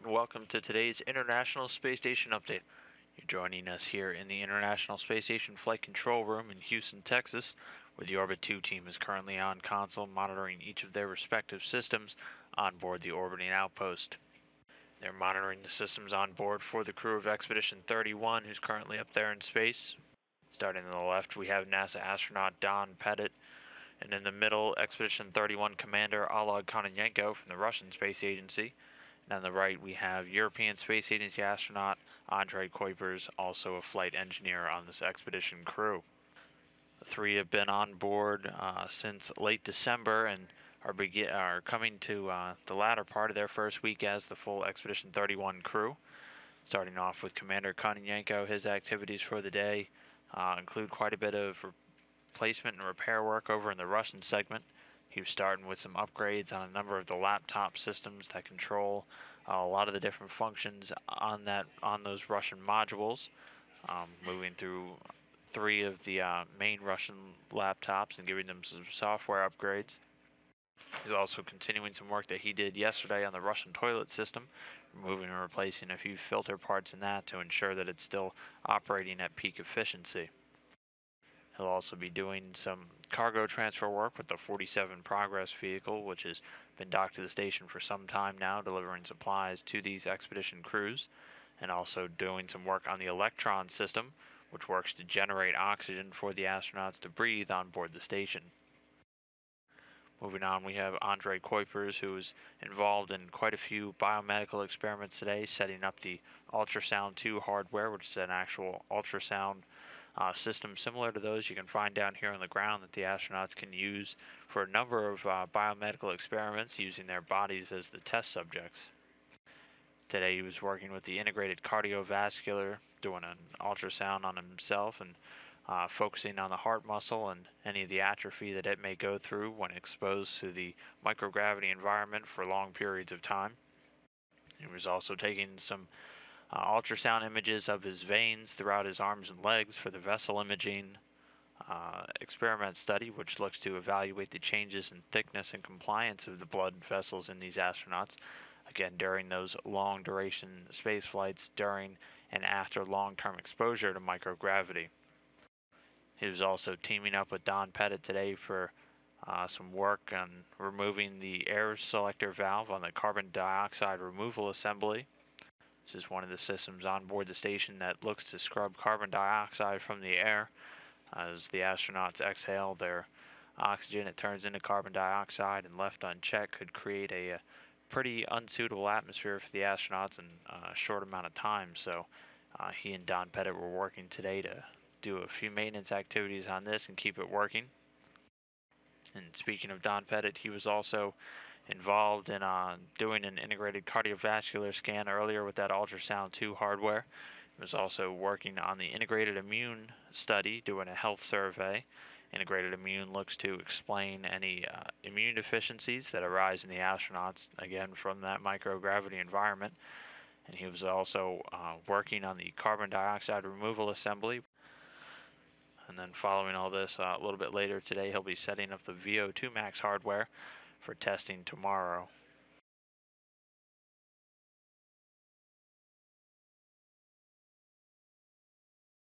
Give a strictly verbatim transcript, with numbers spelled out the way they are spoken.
and welcome to today's International Space Station update. You're joining us here in the International Space Station Flight Control Room in Houston, Texas, where the Orbit two team is currently on console monitoring each of their respective systems on board the orbiting outpost. They're monitoring the systems on board for the crew of Expedition thirty-one, who's currently up there in space. Starting on the left, we have NASA astronaut Don Pettit, and in the middle, Expedition thirty-one Commander Oleg Kononenko from the Russian Space Agency. And on the right, we have European Space Agency astronaut Andrei Kuipers, also a flight engineer on this expedition crew. The three have been on board uh, since late December and are, begin are coming to uh, the latter part of their first week as the full Expedition thirty-one crew. Starting off with Commander Kononenko, his activities for the day uh, include quite a bit of replacement and repair work over in the Russian segment. He was starting with some upgrades on a number of the laptop systems that control uh, a lot of the different functions on that on those Russian modules. Um, moving through three of the uh, main Russian laptops and giving them some software upgrades. He's also continuing some work that he did yesterday on the Russian toilet system, removing and replacing a few filter parts in that to ensure that it's still operating at peak efficiency. He'll also be doing some cargo transfer work with the forty-seven Progress vehicle, which has been docked to the station for some time now, delivering supplies to these expedition crews, and also doing some work on the Electron system, which works to generate oxygen for the astronauts to breathe on board the station. Moving on, we have Andrei Kuipers, who is involved in quite a few biomedical experiments today, setting up the Ultrasound two hardware, which is an actual ultrasound Uh, system similar to those you can find down here on the ground that the astronauts can use for a number of uh, biomedical experiments using their bodies as the test subjects. Today he was working with the integrated cardiovascular, doing an ultrasound on himself and uh, focusing on the heart muscle and any of the atrophy that it may go through when exposed to the microgravity environment for long periods of time. He was also taking some uh, ultrasound images of his veins throughout his arms and legs for the vessel imaging uh, experiment study, which looks to evaluate the changes in thickness and compliance of the blood vessels in these astronauts, again during those long duration space flights during and after long-term exposure to microgravity. He was also teaming up with Don Pettit today for uh, some work on removing the air selector valve on the carbon dioxide removal assembly. This is one of the systems on board the station that looks to scrub carbon dioxide from the air. As the astronauts exhale their oxygen, it turns into carbon dioxide, and left unchecked could create a, a pretty unsuitable atmosphere for the astronauts in a short amount of time. So uh, he and Don Pettit were working today to do a few maintenance activities on this and keep it working. And speaking of Don Pettit, he was also involved in uh, doing an integrated cardiovascular scan earlier with that Ultrasound two hardware. He was also working on the integrated immune study, doing a health survey. Integrated immune looks to explain any uh, immune deficiencies that arise in the astronauts, again, from that microgravity environment. And he was also uh, working on the carbon dioxide removal assembly. And then following all this, uh, a little bit later today, he'll be setting up the V O two max hardware for testing tomorrow.